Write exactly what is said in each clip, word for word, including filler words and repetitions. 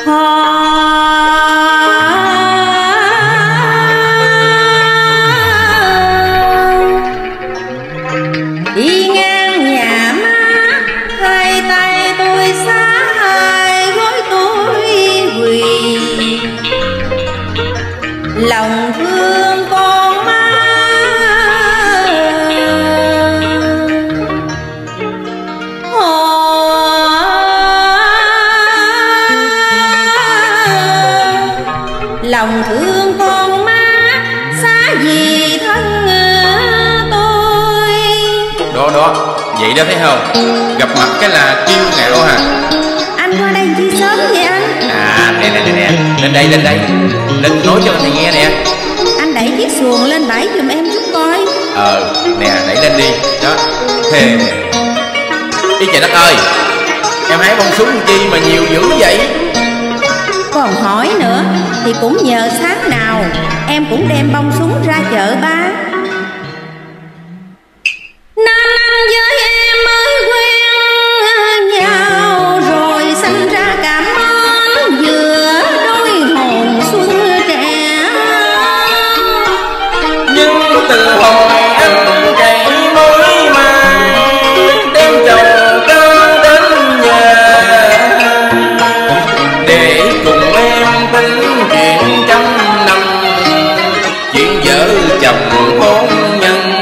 Đi ngang nhà má, hai tay tôi xá, hai gối tôi quỳ. Lòng thương con má, lòng thương con má, xá gì thân tôi. Đó đó, vậy đó thấy không? Gặp mặt cái là kiêu ngạo hả? Anh qua đây chi sớm vậy anh? À, nè nè nè nè, lên đây lên đây, lên nói cho thầy nghe nè. Anh đẩy chiếc xuồng lên bãi giùm em chút coi. Ờ, nè, đẩy lên đi, đó. Thề. Ý trời đất ơi, em hái bông súng chi mà nhiều dữ vậy? Còn hỏi nữa thì cũng nhờ sáng nào em cũng đem bông súng ra chợ bán. Năm với em mới quen nhau rồi sinh ra cảm ơn giữa đôi hồn xuân trẻ. Nhưng từ hồi anh cày mối mai đem chồng con đến nhà để cùng em tính chuyện trăm năm, chuyện vợ chồng hôn nhân.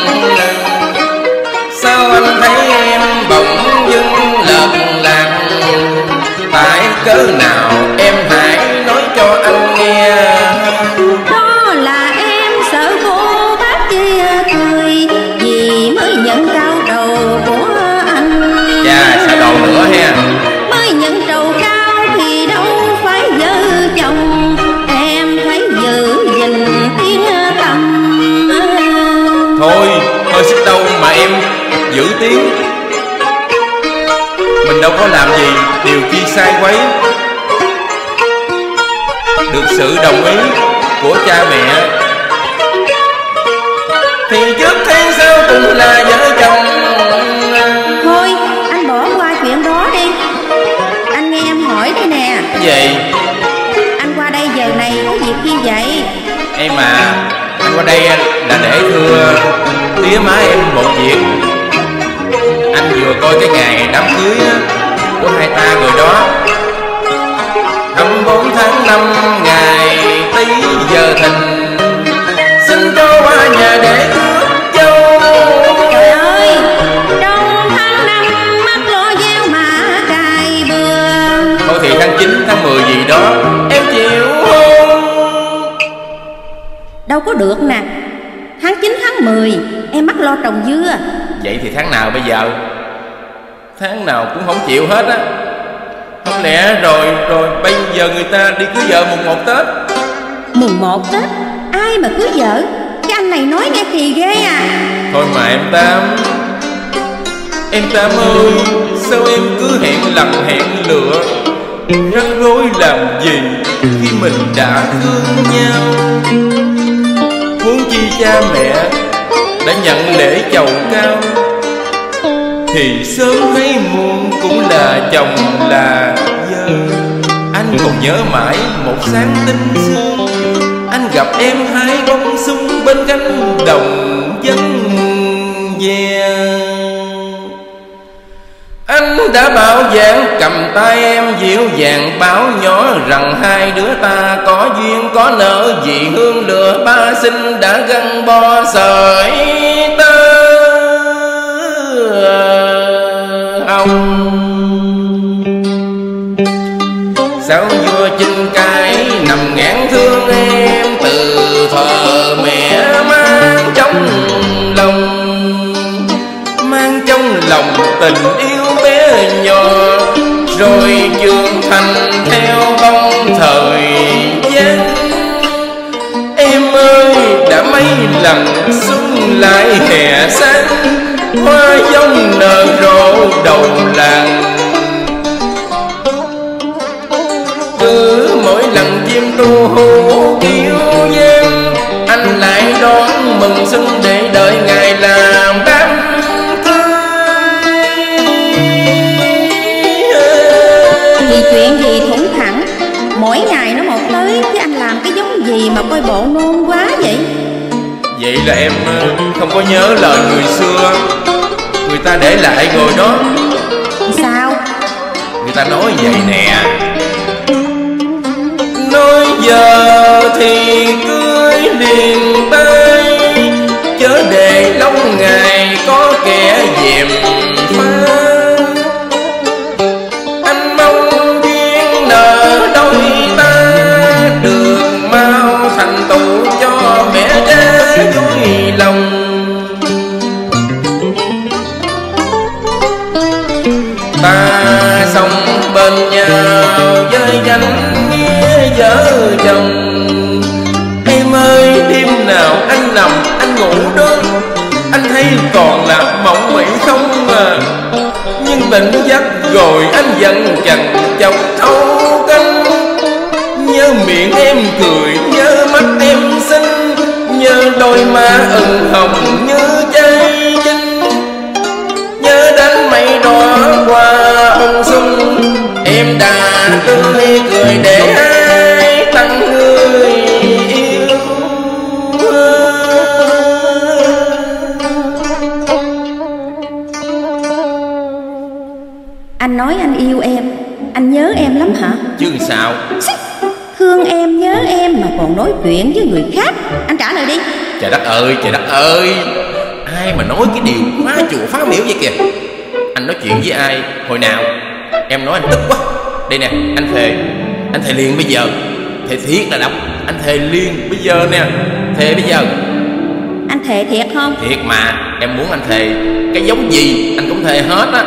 Sao anh thấy em bỗng dưng lợp lạc, tại cớ nào em hãy nói cho anh nghe. Đó là em sợ cô bác kia cười vì mới nhận cao đầu của anh. Dạ sao đâu nữa ha. Mới nhận trầu cao thì đâu phải vợ chồng, em phải giữ gìn tiếng tăm. Thôi, thôi sức đâu mà em giữ tiếng. Mình đâu có làm gì điều chi sai quấy. Được sự đồng ý của cha mẹ thì trước tháng sau cũng là vợ chồng. Thôi anh bỏ qua chuyện đó đi. Anh nghe em hỏi đây nè. Gì? Anh qua đây giờ này có việc gì vậy? Em à, anh qua đây là để thưa tía má em một việc. Anh vừa coi cái ngày đám cưới của hai ta rồi đó. hai mươi bốn tháng năm ngày tí giờ thìn, xin cho qua nhà để cướp châu. Trời ơi, trong tháng năm mắt lo gieo mà cài bừa. Thôi thì tháng chín, tháng mười gì đó em chịu hôn. Đâu có được nè. Tháng chín, tháng mười em bắt lo trồng dưa. Vậy thì tháng nào bây giờ? Tháng nào cũng không chịu hết á. Không lẽ rồi rồi bây giờ người ta đi cưới vợ mùng một Tết? Mùng một Tết ai mà cưới vợ? Cái anh này nói nghe kỳ ghê à. Thôi mà em Tám, em Tám ơi, sao em cứ hẹn lầm hẹn lựa, rắc rối làm gì khi mình đã thương nhau. Huống chi cha mẹ đã nhận lễ chầu cao thì sớm hay muộn cũng là chồng là vợ. Anh còn nhớ mãi một sáng tinh sương, anh gặp em hai bông súng bên cánh đồng vắng ve. Anh đã bảo dáng cầm tay em dịu dàng báo nhỏ rằng hai đứa ta có duyên có nợ, vì hương lửa ba sinh đã gắn bó sợi tơ hồng. Sao vừa chinh cái nằm ngán thương em từ thuở mẹ mang trong lòng, mang trong lòng tình yêu bé nhỏ, rồi trưởng thành theo bóng thời gian. Em ơi đã mấy lần xuân lại hè sáng, hoa giống nở rộ đầu làng. Cứ mỗi lần chim tu hú kêu vang, anh lại đón mừng xuân để đợi ngày làm đám cưới. Thì chuyện gì thủng thẳng không có nhớ lời người xưa người ta để lại rồi đó. Sao? Người ta nói vậy nè: nói giờ thì cưới liền tay, chớ để lâu ngày có kẻ dèm pha. Anh mong duyên nợ đôi ta được mau thành tụ cho mẹ cha vui lòng. Ta sống bên nhau với danh nghĩa vợ chồng. Em ơi, đêm nào anh nằm anh ngủ đó, anh thấy còn là mộng mị không à. Nhưng tỉnh giấc rồi anh dần chằn chọc thâu canh. Nhớ miệng em cười, nhớ mắt em xinh, nhớ đôi má ửng hồng như trái chinh. Nhớ đến mấy đóa hoa bông xuân, em đã tươi cười để ai tặng người yêu. Anh nói anh yêu em, anh nhớ em lắm hả? Chứ sao? Thương em, nhớ em mà còn nói chuyện với người khác. Anh trả lời đi. Trời đất ơi, trời đất ơi, ai mà nói cái điều phá chùa phá miễu vậy kìa. Anh nói chuyện với ai, hồi nào? Em nói anh tức quá. Đây nè, anh thề, anh thề liền bây giờ. Thề thiệt là đọc, anh thề liền bây giờ nè. Thề bây giờ. Anh thề thiệt không? Thiệt mà, em muốn anh thề cái giống gì anh cũng thề hết á.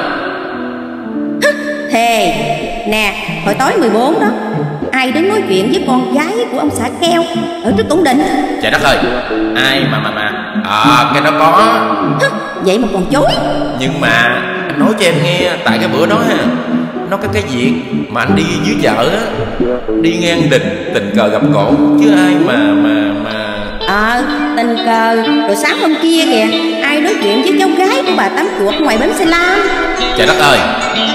Thề. Nè, hồi tối mười bốn đó, ai đến nói chuyện với con gái của ông xã Keo ở trước cổng đình? Trời đất ơi, ai mà mà mà à, cái đó có. Hứ, vậy mà còn chối. Nhưng mà anh nói cho em nghe, tại cái bữa đó ha, nó có cái việc mà anh đi dưới chợ á, đi ngang đình tình cờ gặp cổ, chứ ai mà mà mà Ờ, tình cờ. Rồi sáng hôm kia kìa, ai nói chuyện với cháu gái của bà Tám Chuột ngoài bến xe lam? Trời đất ơi.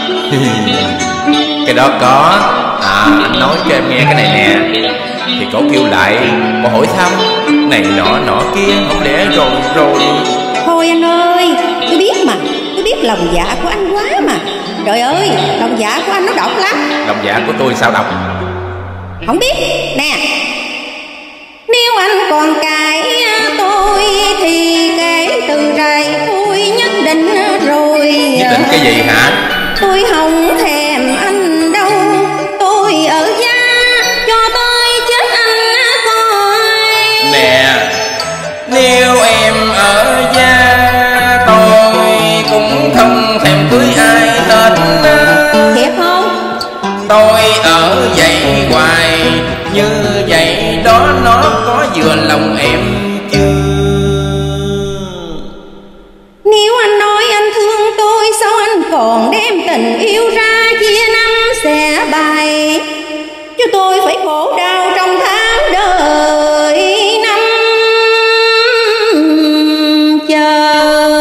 Cái đó có. À, anh nói cho em nghe cái này nè. Thì cổ kêu lại, cổ hỏi thăm này nọ nọ kia, không lẽ rồi rồi Thôi anh ơi, tôi biết mà, tôi biết lòng dạ của anh quá mà. Trời ơi, lòng dạ của anh nó độc lắm. lòng dạ của tôi sao độc? Không biết. Nè, nếu anh còn cãi tôi thì kể từ rày tôi nhất định rồi. Nhất định cái gì hả? Tôi không thèm anh đâu, tôi ở gia cho tới chết anh coi. Nè, nếu em ở gia tôi cũng không thèm cưới ai hết. Thiệt không? Tôi ở vậy hoài, như vậy đó nó có vừa lòng em chưa? Nếu anh nói anh thương tôi, sao anh còn đem tình yêu ra chia năm xẻ bài, chứ tôi phải khổ đau trong tháng đời năm chờ.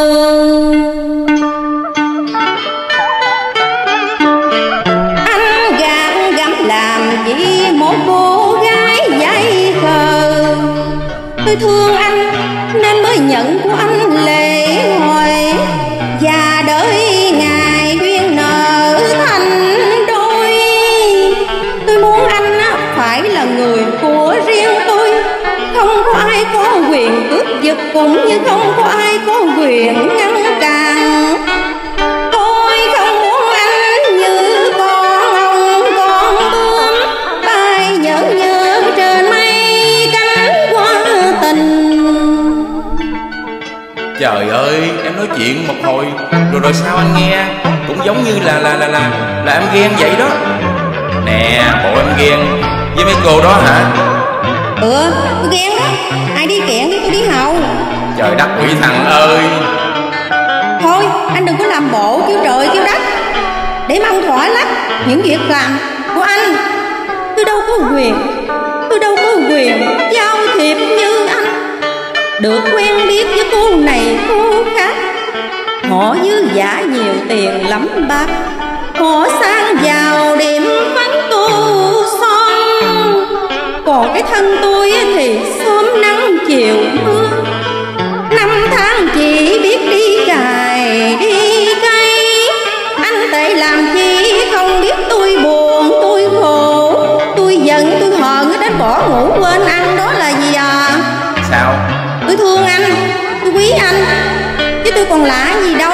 Anh gạt gẫm làm gì một cô gái dại khờ. Tôi thương anh nên mới nhận của anh lễ hỏi, và đợi ngày duyên nợ thành đôi. Tôi muốn anh phải là người của riêng tôi, không có ai có quyền cướp giật, cũng như không có ai có quyền ngăn cản. Tôi không muốn anh như con ong con bướm bay nhớ nhớ trên mây cánh hoa tình. Trời ơi, em nói chuyện một hồi rồi rồi sao anh nghe cũng giống như là là là là là em ghen vậy đó. Nè, bộ em ghen với mấy cô đó hả? Ừ, tôi ghen đó. Ai đi kiện thì tôi đi hầu. Trời đất quỷ thần ơi. Thôi, anh đừng có làm bộ kêu trời kêu đất để mong thỏa lắc những việc làm của anh. Tôi đâu có quyền, tôi đâu có quyền giao thiệp như anh, được quen biết với cô này cô khác. Họ dư giả nhiều tiền lắm bạc, họ sang giàu điểm phấn tô son. Còn cái thân tôi thì sớm nắng chiều mưa, năm tháng còn lạ gì đâu.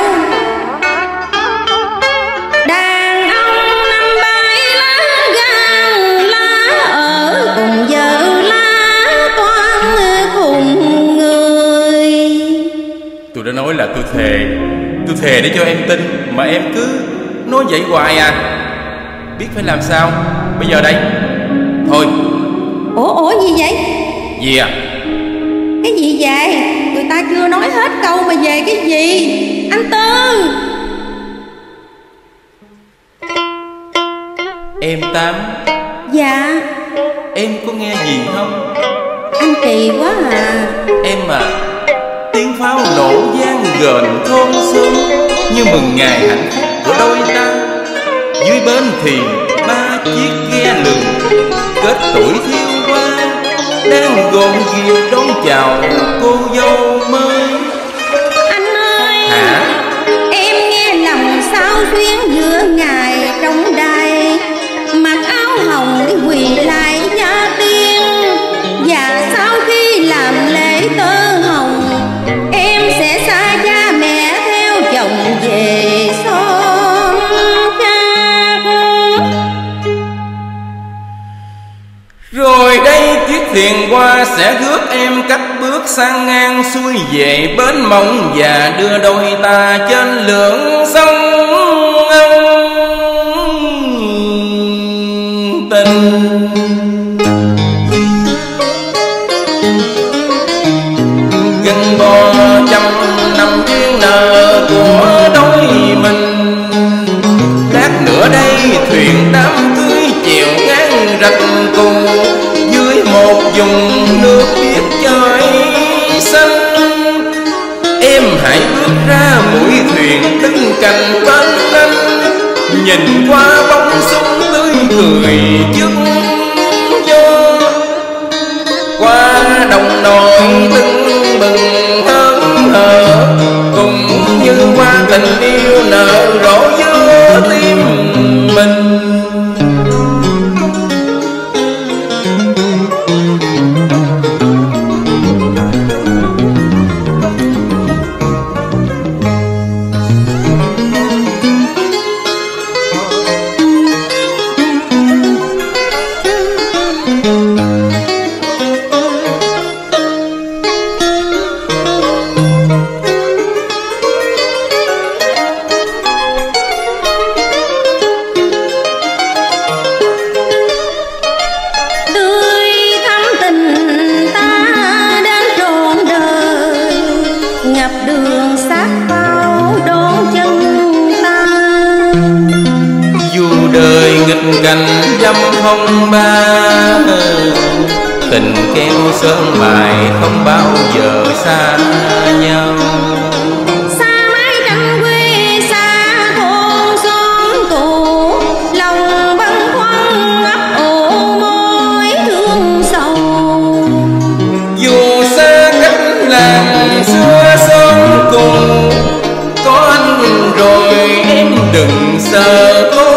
Đàn ông năm bảy lá gan lá ở cùng vợ lá toan cùng người. Tôi đã nói là tôi thề, tôi thề để cho em tin, mà em cứ nói vậy hoài à. Biết phải làm sao bây giờ đây? Thôi. Ủa ủa gì vậy? Gì à? Cái gì về? Người ta chưa nói hết câu mà về cái gì? Anh Tư. Em Tám. Dạ. Em có nghe gì không? Anh kỳ quá à. Em à, tiếng pháo nổ vang gần thôn xóm như mừng ngày hạnh phúc của đôi ta. Dưới bến thì ba chiếc ghe lừng kết tuổi thiêu hoa đang gồm dịp đón chào cô dâu mới. Anh ơi. Hả? Em nghe lòng sao xuyến giữa ngày trong đài, mặc áo hồng đi quỳ lại gia tiên. Và sau khi làm lễ tơ hồng, em sẽ xa cha mẹ theo chồng về xóm khác. Rồi đây chiếc thuyền qua sẽ rước em cắt bước sang ngang xuôi về bến mộng, và đưa đôi ta trên lưỡng sông ân tình. Gần bò trăm năm duyên nợ của đôi mình, lát nữa đây thuyền đám cưới chèo ngang rạch cùng dưới một vùng nước biếc trời xanh. Em hãy bước ra mũi thuyền đứng cạnh bên anh, nhìn qua bóng súng tươi cười trước gió, qua đồng nồi tưng bừng hớn hở, cùng như qua tình yêu nở rộ giữa tim mình. Cành dăm không ba, tình kéo sơn mài không bao giờ xa nhau. Xa mái tranh quê xa thôn xóm cụ, lòng băn khoăn ấp ủ mối thương sầu. Dù xa cách làng xưa xóm cùng, có anh rồi em đừng sợ.